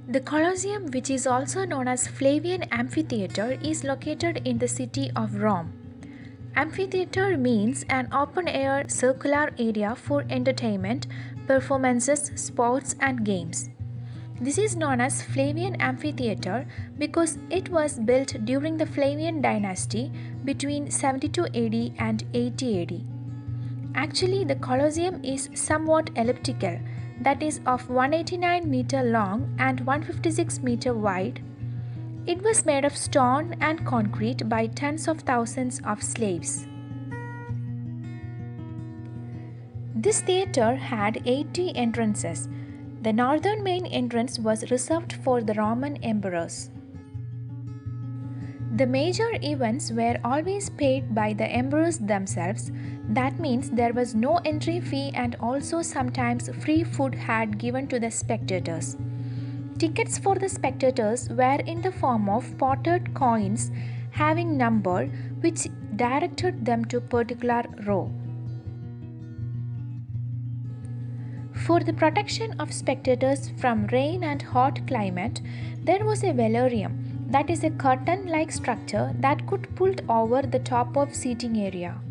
The Colosseum, which is also known as Flavian Amphitheatre, is located in the city of Rome. Amphitheatre means an open-air circular area for entertainment, performances, sports and games. This is known as Flavian Amphitheatre because it was built during the Flavian dynasty between 72 AD and 80 AD. Actually, the Colosseum is somewhat elliptical, that is of 189 meter long and 156 meter wide. It was made of stone and concrete by tens of thousands of slaves. This theatre had 80 entrances. The northern main entrance was reserved for the Roman emperors. The major events were always paid by the emperors themselves. That means there was no entry fee and also sometimes free food had given to the spectators. Tickets for the spectators were in the form of pottered coins having number which directed them to a particular row. For the protection of spectators from rain and hot climate, there was a velorium, that is a curtain-like structure that could pull over the top of seating area.